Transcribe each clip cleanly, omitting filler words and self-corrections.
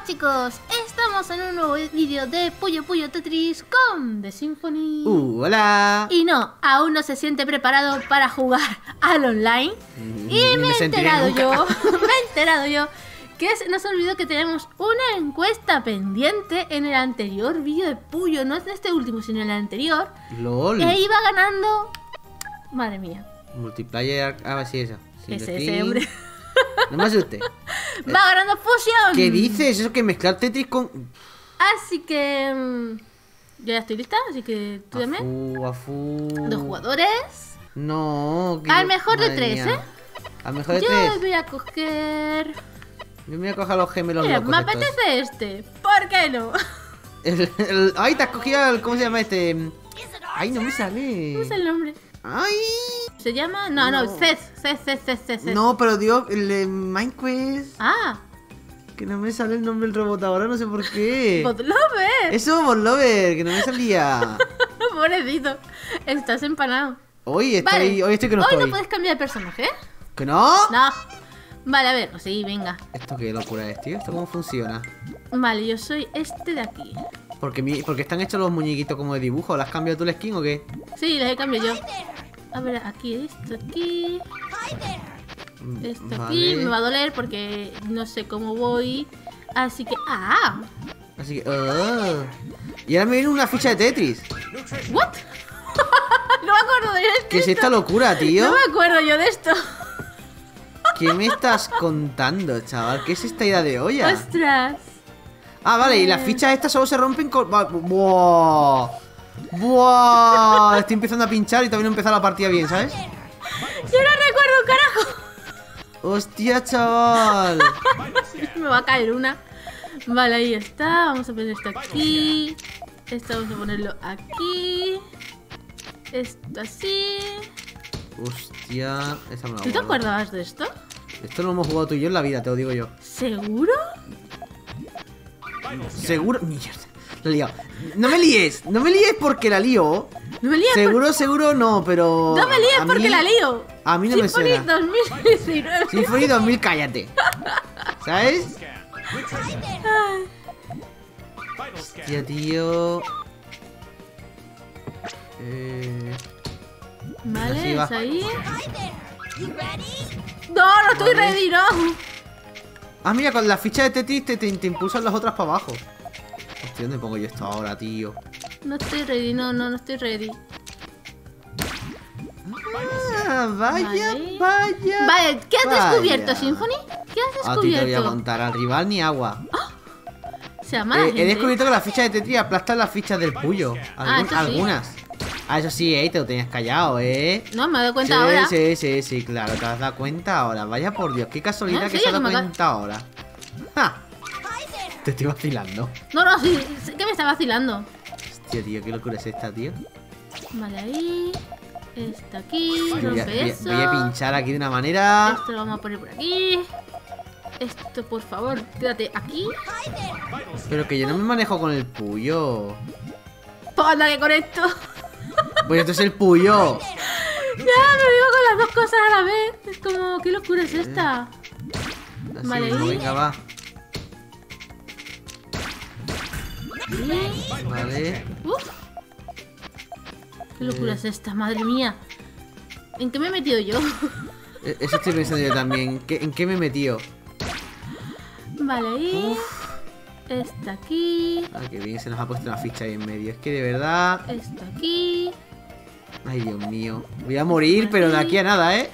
chicos, estamos en un nuevo vídeo de Puyo Puyo Tetris con The Symphony. Hola. Y no, aún no se siente preparado para jugar al online. Y me he enterado yo que se nos olvidó que tenemos una encuesta pendiente en el anterior vídeo de Puyo. No es en este último, sino en el anterior. LOL. E iba ganando... Madre mía. Multiplayer, sí, eso. Ese hombre. No me asuste. Va ganando Fusion. ¿Qué dices? Eso que mezclar Tetris con... Así que... yo ya estoy lista, asy que tú también. Afu. 2 jugadores. No. Al mejor de 3, ¿eh? Al mejor de Yo 3. voy a coger... Yo me voy a coger a los gemelos Mira, locos me estos. apetece este. ¿Por qué no? Ay, te has cogido el... ¿Cómo se llama este? Ay, no me sale. ¿Cómo es el nombre? Ay. ¿Se llama? No, Cez. No, pero digo, el de Minecraft. Ah, Que no me sale el nombre del robot ahora, no sé por qué. Botlover. Eso, Botlover, que no me salía. Pobrecito. Estás empanado. Hoy estoy que no Hoy estoy. no puedes cambiar de personaje, ¿eh? ¿Que no? No. Vale, a ver. Sí, venga. ¿Esto qué locura es, tío? ¿Esto cómo funciona? Vale, yo soy este de aquí. Porque están hechos los muñequitos como de dibujo. ¿Las has cambiado tú la skin o qué? Sí, las he cambiado yo. A ver, aquí, esto aquí. Esto aquí. Vale. Me va a doler porque no sé cómo voy. Así que... ¡Ah! Así que... Y ahora me viene una ficha de Tetris. ¿What? No me acuerdo de esto. ¿Qué es esta locura, tío? No me acuerdo yo de esto. ¿Qué me estás contando, chaval? ¿Qué es esta idea de olla? ¡Ostras! Ah, vale, y las fichas estas solo se rompen con... ¡Buah! ¡Buah! Estoy empezando a pinchar y todavía no he empezado la partida bien, ¿sabes? Yo no recuerdo un carajo. ¡Hostia, chaval! Me va a caer una. Vale, ahí está. Vamos a poner esto aquí. Esto vamos a ponerlo aquí. Esto así. Hostia, esa me la ¿Tú te guardo. acordabas de esto? Esto no lo hemos jugado tú y yo en la vida, te lo digo yo. ¿Seguro? ¿Seguro? Mierda, la he liado. No me líes porque la lío. No me líes. Seguro no, pero... No me líes a porque mí- la lío. A mí no me Symphony suena. 2019. Symphony 2000, cállate. ¿Sabes? Hostia, tío. Vale, Así va. es ahí. No estoy ready, no. Ah, mira, con la ficha de Tetris te impulsan las otras para abajo. Hostia, ¿dónde pongo yo esto ahora, tío? No estoy ready, no estoy ready. Ah, vaya. Vale, ¿qué has Vaya. descubierto, Symphony? ¿Qué has A ti te voy a descubierto? contar, al rival ni agua. Se llama la He gente. descubierto que las fichas de Tetris aplastan las fichas del Puyo. Ah, eso sí. Algunas. Ah, eso sí, te lo tenías callado, No, me he dado cuenta Sí, ahora. sí, claro, te has dado cuenta ahora. Vaya por Dios, qué casualidad ¿En que se ha serio? dado Que me cuenta ahora. ¡Ja! Te estoy vacilando. No, sí, que me está vacilando. Hostia, tío, qué locura es esta, tío. Vale, ahí. Esto aquí, Voy rompe eso. voy a pinchar aquí de una manera. Esto lo vamos a poner por aquí. Esto, por favor, quédate aquí. Pero que yo no me manejo con el Puyo. Pues anda que con esto. Pues esto es el Puyo. Ya, me digo con las dos cosas a la vez. Es como, ¿qué locura es esta? Así Vale, mismo, ahí. venga, va. Ahí. Vale. Uf. ¿Qué locura es esta? Madre mía. ¿En qué me he metido yo? Eso estoy pensando yo también. ¿En qué me he metido? Vale, ahí. Esta aquí. Ah, qué bien, se nos ha puesto una ficha ahí en medio. Es que de verdad... Esto aquí. Ay, Dios mío. Voy a morir, pero de aquí a nada, ¿eh?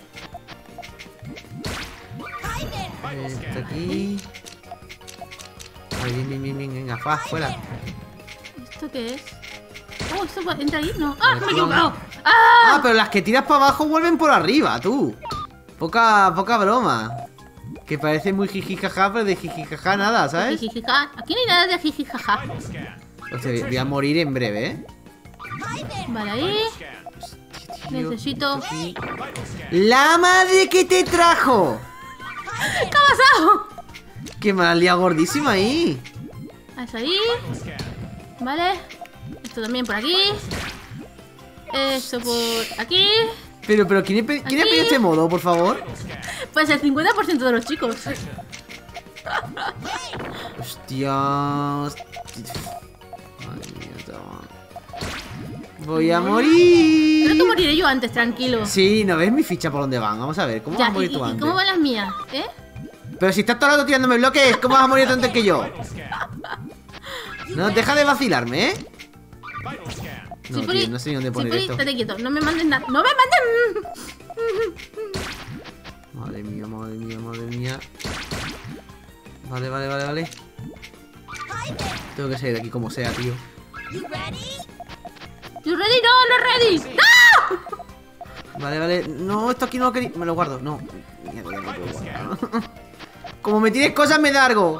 Esto aquí. Ay, bien, venga, fuera. ¿Esto qué es? Oh, ¿esto entra ahí? No. ¡Ah, Vale, me he tú equivocado! vamos. ¡Ah! Ah, pero las que tiras para abajo vuelven por arriba, tú. Poca broma. Que parece muy jijijaja, pero de jijijaja nada, ¿sabes? Jijijija. Aquí no hay nada de jijijaja. Hostia, voy a morir en breve, ¿eh? Vale, ahí. Tío, Necesito... esto aquí. ¡La madre que te trajo! ¿Qué ha pasado? ¡Qué malía gordísima ahí! Eso ahí. Vale. Esto también por aquí. Esto por aquí. Pero ¿quién ha pedido este modo, por favor? Pues el 50% de los chicos. Hostias. Madre mía, chaval. Voy a morir. Creo que moriré yo antes, tranquilo. Sí, ¿no ves mi ficha por dónde van? Vamos a ver, ¿cómo vas a morir tú antes? ¿Cómo van las mías? Pero si estás todo el rato tirándome bloques, ¿cómo vas a morir antes que yo? No, deja de vacilarme, ¿eh? No, tío, no sé ni dónde poner esto. Estate quieto, no me mandes nada. ¡No me manden! Madre mía, madre mía, madre mía. Vale, vale, vale, vale. Tengo que salir de aquí como sea, tío. ¿You ready? No, no ready. ¡No! Vale, vale. No, esto aquí no lo quería. Me lo guardo. No. Mierda, no puedo guardar. Como me tires cosas, me largo.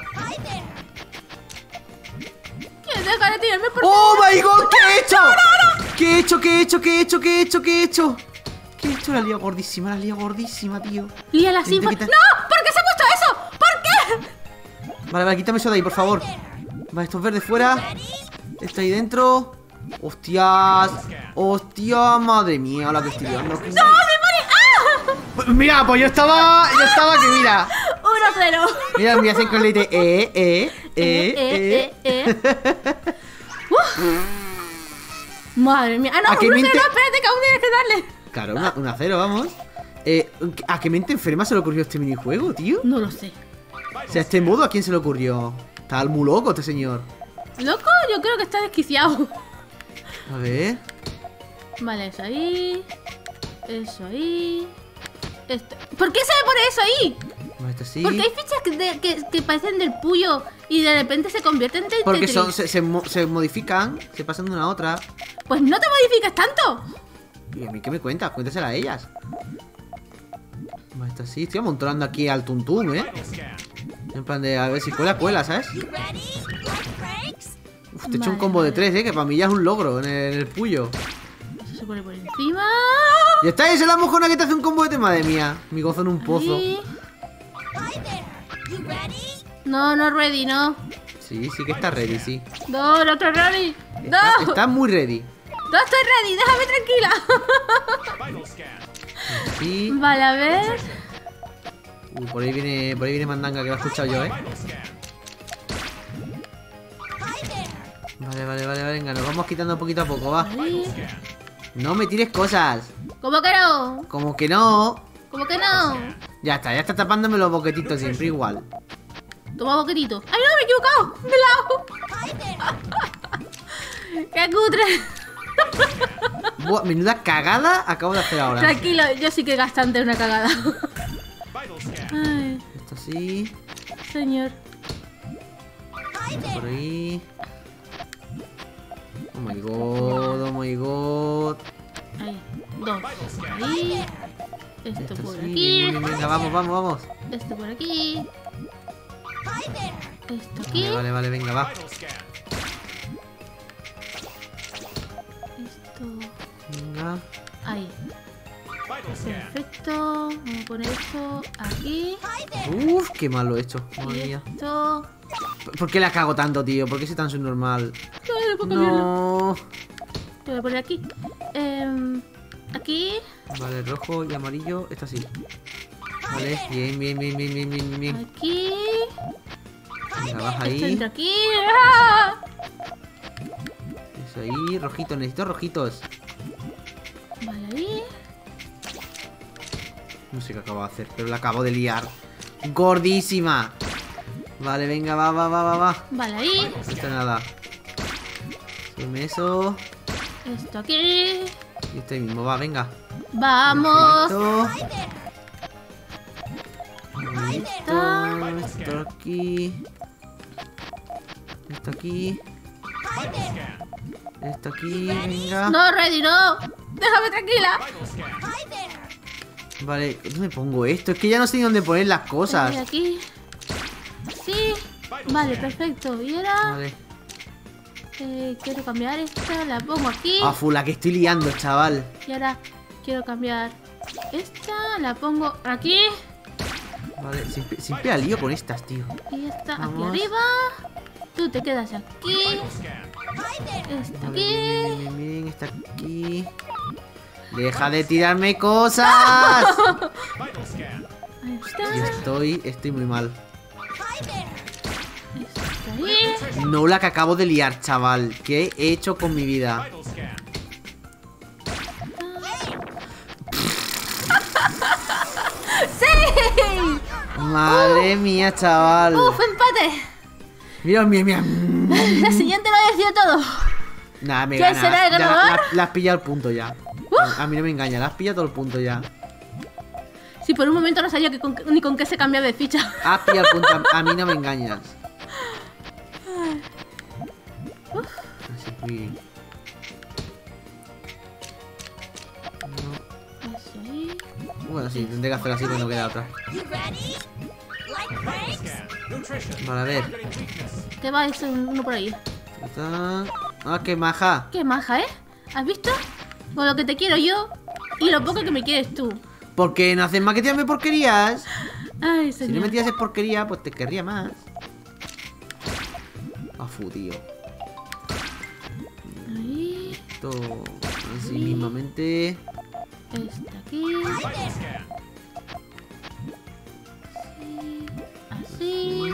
¿Quieres dejar de tirarme por ¡Oh, my God! ¿Qué he hecho? ¿Qué he hecho? ¿Qué he hecho? ¿Qué he hecho? ¿Qué he hecho? ¿Qué he hecho? ¿Qué he hecho? La lía gordísima, tío. Lía la sinfa. ¡No! ¿Por qué se ha puesto eso? ¿Por qué? Vale, vale, quítame eso de ahí, por favor. Vale, esto es verde fuera. Esto ahí dentro. ¡Hostias! ¡Hostia! Madre mía, la que estoy liando. ¡No, me morí! ¡Ah! Mira, pues yo estaba que mira. 1-0. Mira, me hacen con leite. Madre mía. Ah, no, 1-0, no, espérate, que aún tienes que darle. Claro, 1-0, vamos. ¿A qué mente enferma se le ocurrió este minijuego, tío? No lo sé. O sea, este modo, ¿a quién se le ocurrió? Está muy loco este señor. ¿Loco? Yo creo que está desquiciado. A ver. Vale, eso ahí. Eso ahí. Esto. ¿Por qué se me pone eso ahí? Vale, esto sí. Porque hay fichas que parecen del Puyo y de repente se convierten en Tetris. Porque se modifican, se pasan de una a otra. Pues no te modifiques tanto. ¿Y a mí qué me cuentas? Cuéntasela a ellas. Vale, esto sí. Estoy amontonando aquí al tuntún, En plan de a ver si cuela, ¿sabes? Uf, te he hecho un combo de 3, que para mí ya es un logro en el Puyo. Eso se pone por encima. Y está, esa es la mojona que te hace un combo de tema, madre mía. Mi gozo en un pozo. Ahí. No, no ready, no. Sí, sí que está ready, sí. No, no estoy ready. No. Está muy ready. No estoy ready, déjame tranquila. Sí. Vale, a ver. Por ahí viene Mandanga, que lo he escuchado yo, Vale, venga, nos vamos quitando poquito a poco, va. Ahí. No me tires cosas. ¿Cómo que no? Como que no. ¿Cómo que no? Ya está tapándome los boquetitos siempre igual. Toma boquetito. ¡Ay, no, me he equivocado! ¡De lado! ¡Qué cutre! Buah, menuda cagada acabo de hacer ahora. Tranquilo, yo sí que gasté antes una cagada. Ay, Esto sí. señor. Por ahí. Oh my god, oh my god. Ahí, 2. Ahí. Esto por sí, aquí. venga, vamos. Esto por aquí. Esto aquí. Vale, venga, va. Esto. Venga. Ahí. Perfecto. Vamos a poner esto aquí. Uf, qué mal lo he hecho. Madre Y mía. esto. ¿Por qué la cago tanto, tío? ¿Por qué soy tan subnormal? No puedo cambiarlo. No. Te voy a poner aquí. Aquí. Vale, rojo y amarillo. Esto sí. Vale, bien. Aquí. Venga, baja Esto ahí. entra aquí. ¡Ah! Eso ahí, rojitos, necesito rojitos. Vale, ahí. No sé qué acabo de hacer, pero la acabo de liar. Gordísima. Vale, venga, va. Vale, ahí. Esto nada. Súbeme eso. Esto aquí. Y este mismo, va, venga. Vamos. Esto aquí. Esto aquí. Esto aquí, venga. No, ready, no. Déjame tranquila. Vale, ¿dónde pongo esto? Es que ya no sé ni dónde poner las cosas. Aquí. Sí. Vale, perfecto. Y ahora Vale. quiero cambiar esta. La pongo aquí. Ah, la que estoy liando, chaval. Y ahora quiero cambiar esta. La pongo aquí. Vale, siempre la lío con estas, tío. Y esta Vamos. aquí arriba. Tú te quedas aquí. Esta aquí. Bien, está aquí. ¡Deja de tirarme cosas! Ahí está. Estoy muy mal. Esto No la que acabo de liar, chaval. ¿Qué he hecho con mi vida? ¡Sí! Madre mía, chaval. ¡Uf, empate! Mira, mira. La siguiente lo decía todo. Nada, me ¿Quién gana. será el Ya ganador? la has pillado el punto ya. A mí no me engaña, la has pillado todo el punto ya. Si por un momento no sabía ni con qué se cambiaba de ficha. Has pillado el punto, a mí no me engañas. Así fui. Eso ahí. Bueno, sí, tendré que hacer así cuando queda otra. Vale, a ver. ¿Qué va eso uno por ahí? Ah, qué maja. Qué maja, ¿eh? ¿Has visto? Con lo que te quiero yo y lo poco que me quieres tú. ¿Por qué no haces más que tirarme porquerías? Ay, Si no señor. me tiras porquería, pues te querría más. Afu, tío. Ahí. Esto así mismamente. Está aquí. Así.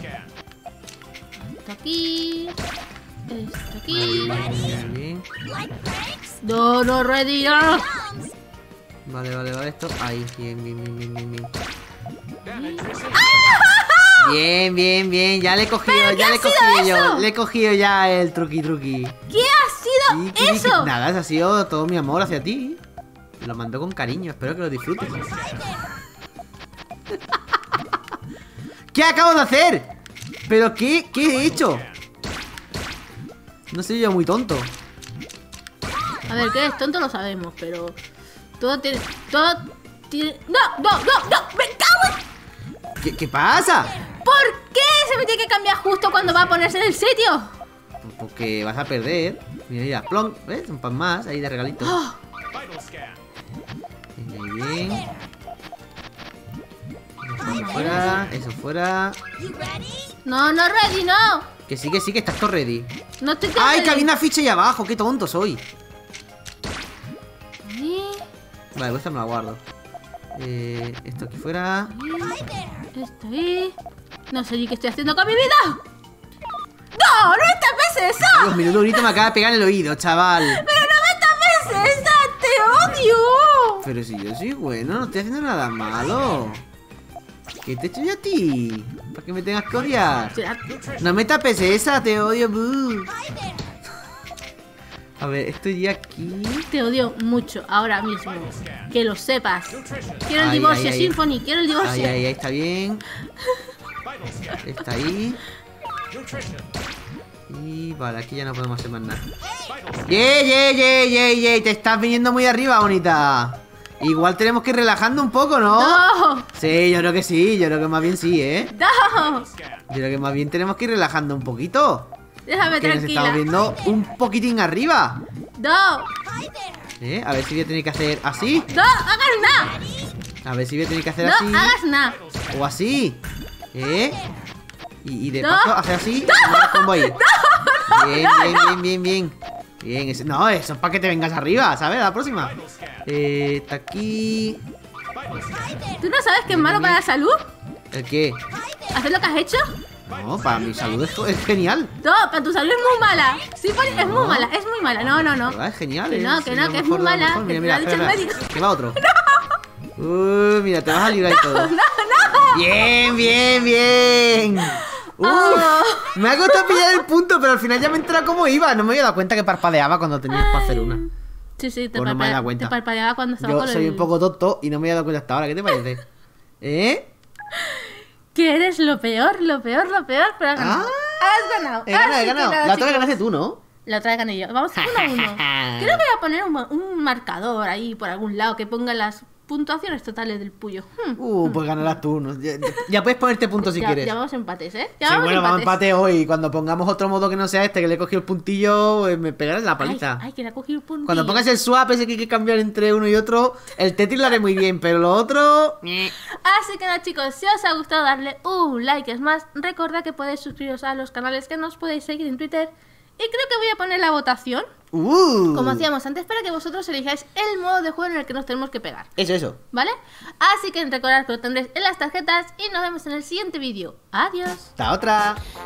Está aquí. Está aquí. Bien, bien. No, no, ready, no. Vale, esto. Ahí, bien. Bien, ya le he cogido, ya le he cogido yo. Le he cogido ya el truqui. ¿Qué ha sido eso? Nada, eso ha sido todo mi amor hacia ti. Lo mando con cariño, espero que lo disfrutes. ¿Qué acabo de hacer? ¿Pero qué he hecho? No soy yo muy tonto. A ver, que eres tonto lo sabemos, pero todo tiene... ¡No! ¡Me cago en... ¿Qué pasa? ¿Por qué se me tiene que cambiar justo cuando va a ponerse en el sitio? Porque vas a perder. Mira, plon, ¿ves? Un pan más ahí de regalito. Oh, Bien. Eso fuera. no, ready, no. Que sí, que estás todo ready. No estoy ¡Ay, que ready. había una ficha ahí abajo! ¡Qué tonto soy! Ahí, Vale, pues esta me la guardo. Esto aquí fuera. esto ahí. No sé ni qué estoy haciendo con mi vida. ¡No! ¡No me tapes eso! Dios, mi durito me acaba de pegar en el oído, chaval. ¡Pero no me tapes esa! ¡Te odio! Pero si yo soy bueno, no estoy haciendo nada malo. ¿Qué te he hecho yo a ti? ¿Para que me tengas que odiar? No me tapes esa, te odio. Buh. A ver, estoy aquí. Te odio mucho ahora mismo. Que lo sepas. Quiero el Ahí, divorcio, ahí. Symphony. Quiero el divorcio. Ahí, está bien. Está ahí. Y vale, aquí ya no podemos hacer más nada. ¡Yey! Te estás viniendo muy arriba, bonita. Igual tenemos que ir relajando un poco, ¿no? ¡No! Sí, yo creo que sí. Yo creo que más bien sí, ¿eh? ¡No! Yo creo que más bien tenemos que ir relajando un poquito. Déjame Que nos tranquila. estamos viendo un poquitín arriba. ¡No! A ver si voy a tener que hacer así. ¡No hagas nada! A ver si voy a tener que hacer ¡No así. hagas nada! O así. Y de No. paso hacer así. Y me pongo ahí. Bien. Bien, no, eso es para que te vengas arriba, ¿sabes? La próxima. Está aquí. ¿Tú no sabes que es malo para la salud? ¿El qué? ¿Hacer lo que has hecho? No, para mi salud es genial. No, para tu salud es muy mala. Sí, es muy mala, es muy mala. No. ¿Verdad? Es genial. Que no, es que lo no, que es mejor muy de lo mala, mejor. que Mira, te lo ha dicho el espera. médico. Que va otro. Mira, te vas a librar y todo. No. Bien. Oh. Me ha costado pillar el punto, pero al final ya me he enterado cómo iba. No me había dado cuenta que parpadeaba cuando tenías para hacer una. Sí, te, Pues no me había dado cuenta. te parpadeaba cuando estaba Yo con soy el... un poco tonto y no me había dado cuenta hasta ahora. ¿Qué te parece? Que eres lo peor, pero has ganado. Has ganado. He ganado. Así que nada, La otra chicos. ganaste tú, ¿no? La otra gané yo. Vamos 1-1. Creo que voy a poner un marcador ahí por algún lado que ponga las puntuaciones totales del Puyo. Pues ganarás tú. ¿no? Ya puedes ponerte puntos si quieres. Ya vamos empates, ¿eh? Sí, bueno, vamos a empate hoy. Cuando pongamos otro modo que no sea este, que le he cogido el puntillo, me pegarás la paliza. Ay, que le ha cogido el puntillo. Cuando pongas el swap ese que hay que cambiar entre uno y otro, el Tetris lo haré muy bien, pero lo otro... Así que nada, chicos, si os ha gustado darle un like. Es más, recordad que podéis suscribiros a los canales, que nos podéis seguir en Twitter. Y creo que voy a poner la votación, como hacíamos antes, para que vosotros elijáis el modo de juego en el que nos tenemos que pegar. Eso. ¿Vale? Así que recordad que lo tendréis en las tarjetas y nos vemos en el siguiente vídeo. Adiós. Hasta otra.